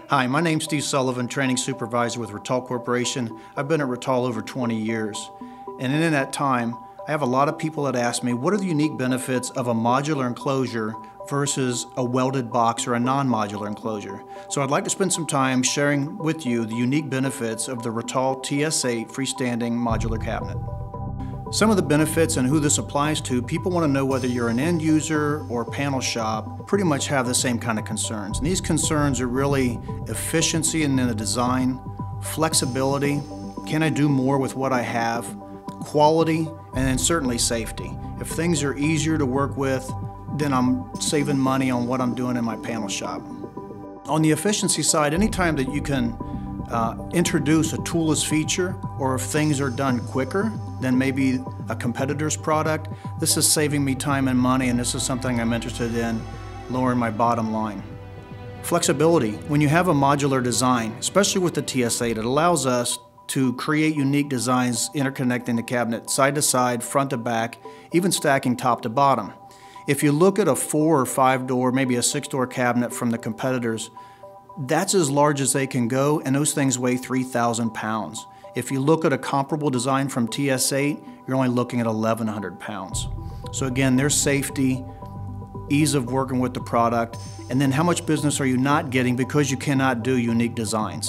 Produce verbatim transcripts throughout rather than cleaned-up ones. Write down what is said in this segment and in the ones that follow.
Hi, my name's Steve Sullivan, Training Supervisor with Rittal Corporation. I've been at Rittal over twenty years. And in that time, I have a lot of people that ask me, what are the unique benefits of a modular enclosure versus a welded box or a non-modular enclosure? So I'd like to spend some time sharing with you the unique benefits of the Rittal T S eight freestanding modular cabinet. Some of the benefits and who this applies to, people want to know whether you're an end user or panel shop, pretty much have the same kind of concerns. And these concerns are really efficiency in the design, flexibility, can I do more with what I have, quality, and then certainly safety. If things are easier to work with, then I'm saving money on what I'm doing in my panel shop. On the efficiency side, anytime that you can uh, introduce a toolless feature, or if things are done quicker than maybe a competitor's product, this is saving me time and money, and this is something I'm interested in, lowering my bottom line. Flexibility. When you have a modular design, especially with the T S eight, it allows us to create unique designs interconnecting the cabinet side to side, front to back, even stacking top to bottom. If you look at a four or five door, maybe a six door cabinet from the competitors, that's as large as they can go, and those things weigh three thousand pounds. If you look at a comparable design from T S eight, you're only looking at eleven hundred pounds. So again, there's safety, ease of working with the product, and then how much business are you not getting because you cannot do unique designs.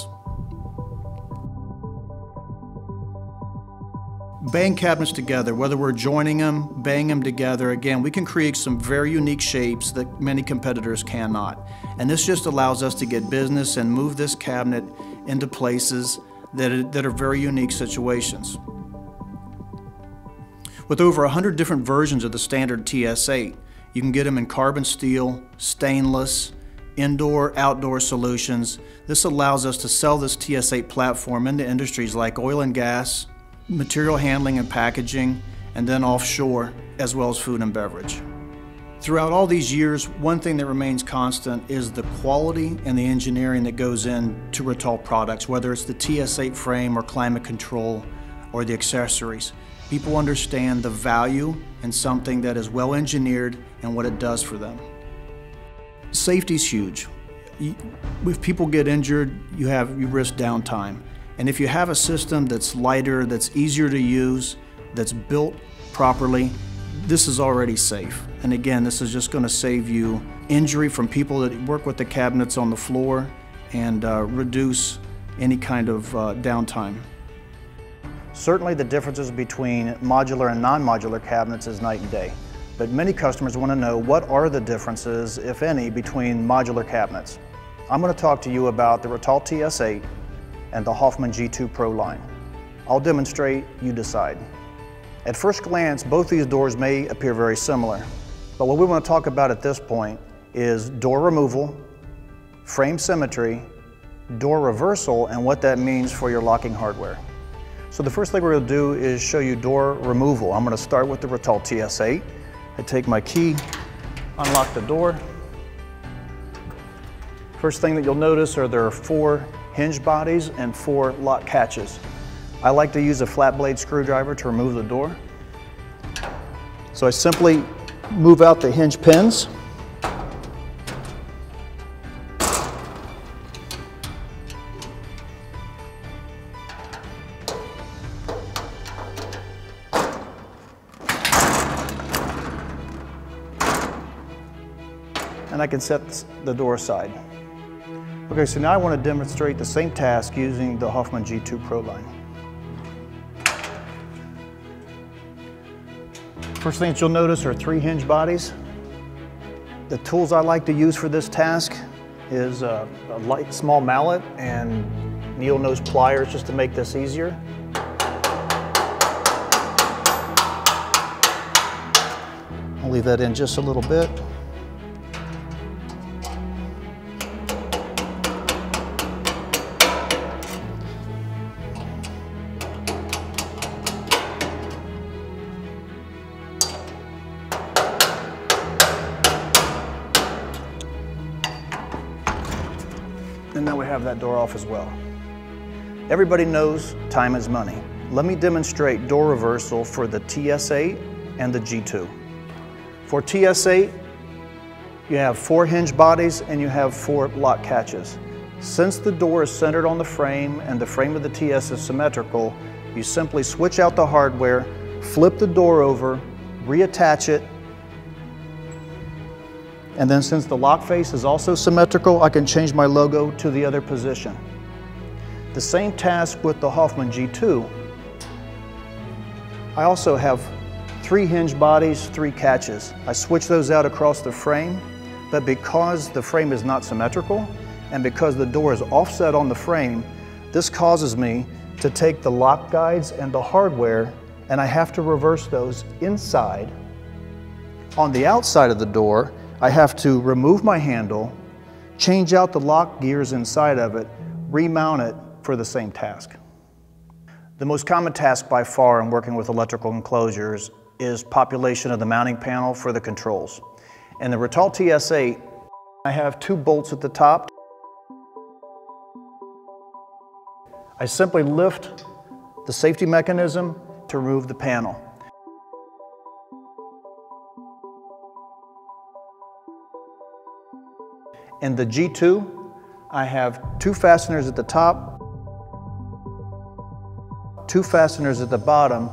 Bang cabinets together, whether we're joining them, banging them together, again, we can create some very unique shapes that many competitors cannot. And this just allows us to get business and move this cabinet into places that are, that are very unique situations. With over one hundred different versions of the standard T S eight, you can get them in carbon steel, stainless, indoor, outdoor solutions. This allows us to sell this T S eight platform into industries like oil and gas, material handling and packaging, and then offshore, as well as food and beverage. Throughout all these years, one thing that remains constant is the quality and the engineering that goes into Rittal products, whether it's the T S eight frame or climate control or the accessories. People understand the value in something that is well engineered and what it does for them. Safety's huge. If people get injured, you have you risk downtime. And if you have a system that's lighter, that's easier to use, that's built properly, this is already safe. And again, this is just going to save you injury from people that work with the cabinets on the floor and uh, reduce any kind of uh, downtime. Certainly the differences between modular and non-modular cabinets is night and day. But many customers want to know what are the differences, if any, between modular cabinets. I'm going to talk to you about the Rittal T S eight and the Hoffman G two Pro line. I'll demonstrate, you decide. At first glance, both these doors may appear very similar, but what we want to talk about at this point is door removal, frame symmetry, door reversal, and what that means for your locking hardware. So the first thing we're going to do is show you door removal. I'm going to start with the Rittal T S eight. I take my key, unlock the door. First thing that you'll notice are there are four hinge bodies and four lock catches. I like to use a flat blade screwdriver to remove the door. So I simply move out the hinge pins. And I can set the door aside. Okay, so now I want to demonstrate the same task using the Hoffman G two Pro line. First thing that you'll notice are three hinge bodies. The tools I like to use for this task is a, a light small mallet and needle nose pliers just to make this easier. I'll leave that in just a little bit. And now we have that door off as well. Everybody knows time is money. Let me demonstrate door reversal for the T S eight and the G two. For T S eight, you have four hinge bodies and you have four lock catches. Since the door is centered on the frame and the frame of the T S is symmetrical, you simply switch out the hardware, flip the door over, reattach it, and then since the lock face is also symmetrical, I can change my logo to the other position. The same task with the Hoffman G two. I also have three hinge bodies, three catches. I switch those out across the frame, but because the frame is not symmetrical and because the door is offset on the frame, this causes me to take the lock guides and the hardware and I have to reverse those inside. On the outside of the door, I have to remove my handle, change out the lock gears inside of it, remount it for the same task. The most common task by far in working with electrical enclosures is population of the mounting panel for the controls. In the Rittal T S eight, I have two bolts at the top. I simply lift the safety mechanism to remove the panel. In the G two, I have two fasteners at the top, two fasteners at the bottom,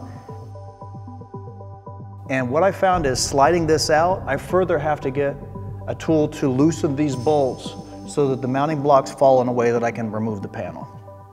and what I found is sliding this out, I further have to get a tool to loosen these bolts so that the mounting blocks fall in a way that I can remove the panel.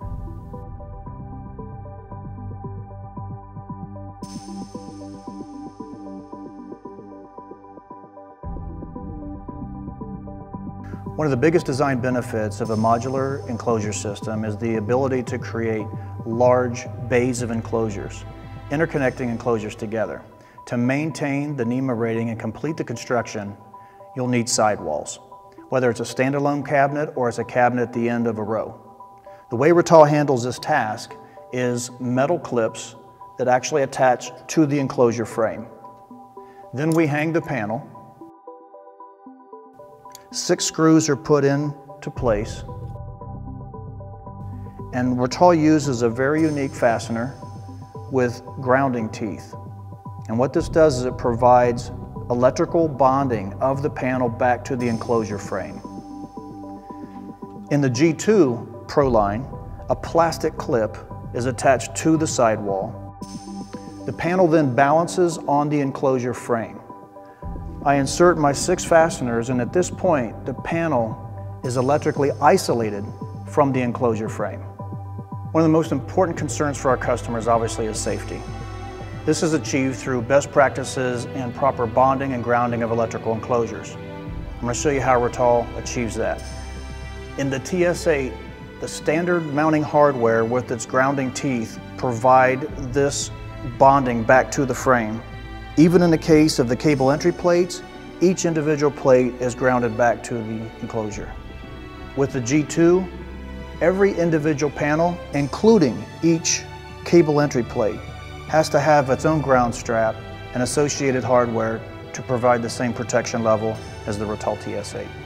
One of the biggest design benefits of a modular enclosure system is the ability to create large bays of enclosures, interconnecting enclosures together. To maintain the NEMA rating and complete the construction, you'll need sidewalls, whether it's a standalone cabinet or it's a cabinet at the end of a row. The way Rittal handles this task is metal clips that actually attach to the enclosure frame. Then we hang the panel. Six screws are put into place, and Rittal uses a very unique fastener with grounding teeth. And what this does is it provides electrical bonding of the panel back to the enclosure frame. In the G two Proline, a plastic clip is attached to the sidewall. The panel then balances on the enclosure frame. I insert my six fasteners, and at this point, the panel is electrically isolated from the enclosure frame. One of the most important concerns for our customers, obviously, is safety. This is achieved through best practices and proper bonding and grounding of electrical enclosures. I'm going to show you how Rittal achieves that. In the T S eight, the standard mounting hardware with its grounding teeth provide this bonding back to the frame. Even in the case of the cable entry plates, each individual plate is grounded back to the enclosure. With the G two, every individual panel, including each cable entry plate, has to have its own ground strap and associated hardware to provide the same protection level as the Rittal T S eight.